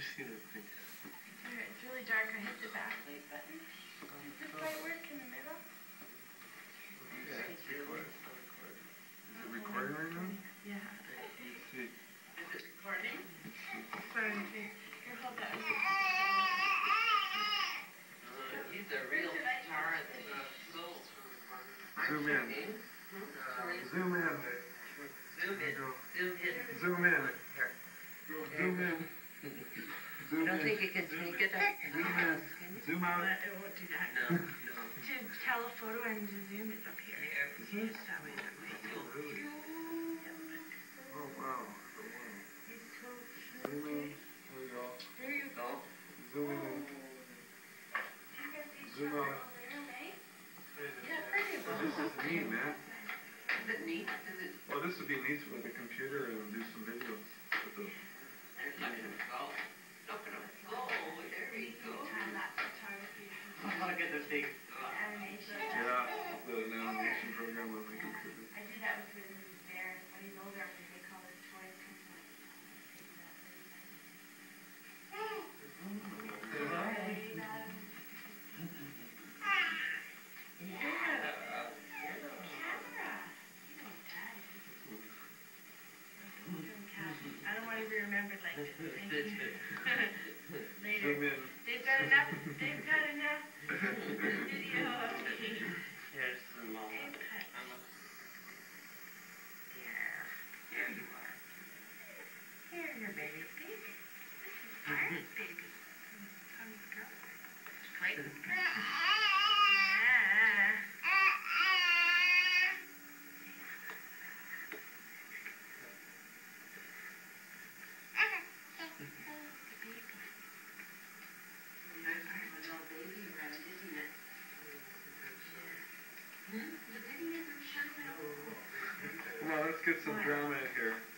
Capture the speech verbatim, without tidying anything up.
seen it. It's really dark. I hit the backlight button. Does this light work in the middle? Yeah, it's recording. Is it recording right now? Yeah. Let's see. Is it recording? Sorry. Here, hold that. Uh, he's a real tar that soul. Zoom in. Hmm? Zoom in. Zoom in. Zoom in. Zoom in. Here. Zoom in. Zoom I don't in. think you can take it up. Zoom in. Zoom out. It won't do that. No, no. To telephoto and to zoom is up here. There. It's that way, that way. Oh, really? Yep. Oh, wow. He's so Zoom in. cute. There you go. There you go. Zoom in. Zoom out. Yeah, pretty well. This is neat, man. Is it neat? Is it? Well, this would be neat with a computer and do some videos. With the, There's look at him go. Look at him go. There he goes. Time lapse photography. Look at the big. Animation. yeah, the animation program on the computer. I did that with his bear. When he's older, they call his toys. I don't want to be remembered like this. Thank you. Later. Zoom in. They've got enough. They've got enough video. Here's the mom. There. There you are. Here, your baby. This is our baby. Come, girl. Play. Yeah. Come on, let's get some drama in here.